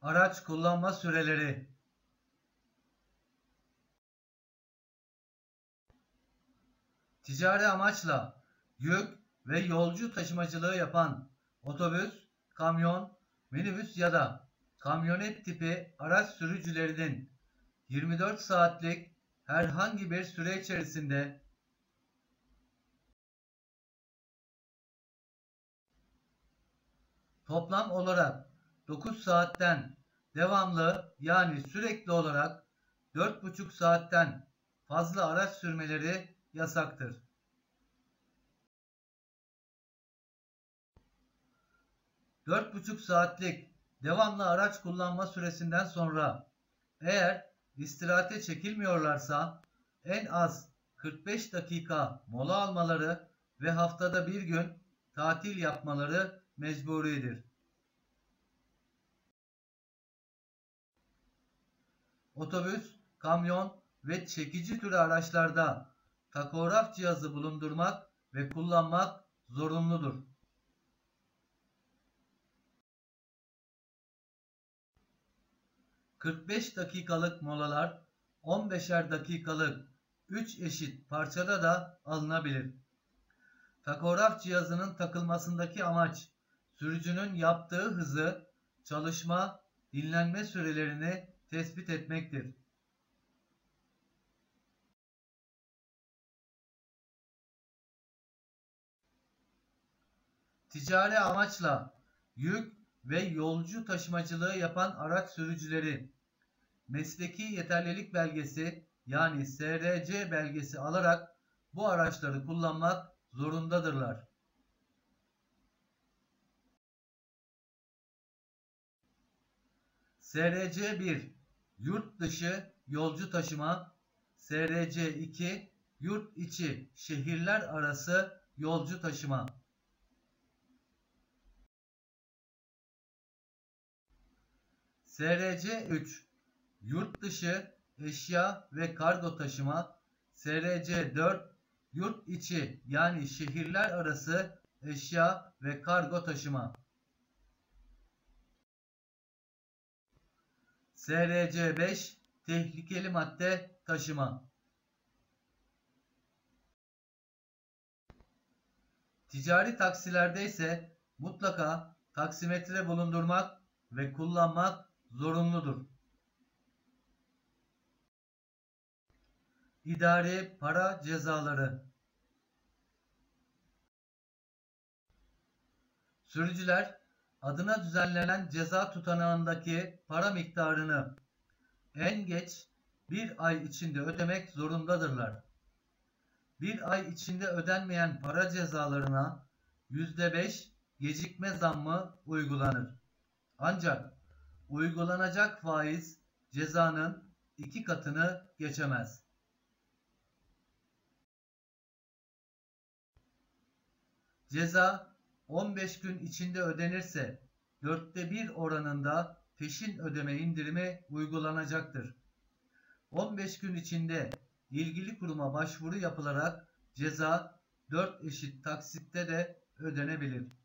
Araç kullanma süreleri. Ticari amaçla yük ve yolcu taşımacılığı yapan otobüs, kamyon, minibüs ya da kamyonet tipi araç sürücülerinin 24 saatlik herhangi bir süre içerisinde toplam olarak 9 saatten devamlı yani sürekli olarak 4,5 saatten fazla araç sürmeleri yasaktır. 4,5 saatlik devamlı araç kullanma süresinden sonra eğer istirahate çekilmiyorlarsa en az 45 dakika mola almaları ve haftada bir gün tatil yapmaları mecburidir. Otobüs, kamyon ve çekici türü araçlarda takograf cihazı bulundurmak ve kullanmak zorunludur. 45 dakikalık molalar 15'er dakikalık 3 eşit parçada da alınabilir. Takograf cihazının takılmasındaki amaç sürücünün yaptığı hızı, çalışma, dinlenme sürelerini tespit etmektir. Ticari amaçla yük ve yolcu taşımacılığı yapan araç sürücüleri mesleki yeterlilik belgesi yani SRC belgesi alarak bu araçları kullanmak zorundadırlar. SRC 1 Yurt dışı yolcu taşıma, SRC 2 Yurt içi şehirler arası yolcu taşıma. SRC 3 Yurt dışı eşya ve kargo taşıma, SRC 4 Yurt içi yani şehirler arası eşya ve kargo taşıma. SRC 5 Tehlikeli madde taşıma. Ticari taksilerde ise mutlaka taksimetre bulundurmak ve kullanmak zorunludur. İdari para cezaları. Sürücüler adına düzenlenen ceza tutanağındaki para miktarını en geç bir ay içinde ödemek zorundadırlar. Bir ay içinde ödenmeyen para cezalarına %5 gecikme zammı uygulanır. Ancak uygulanacak faiz cezanın 2 katını geçemez. Ceza 15 gün içinde ödenirse 1/4 oranında peşin ödeme indirimi uygulanacaktır. 15 gün içinde ilgili kuruma başvuru yapılarak ceza 4 eşit taksitte de ödenebilir.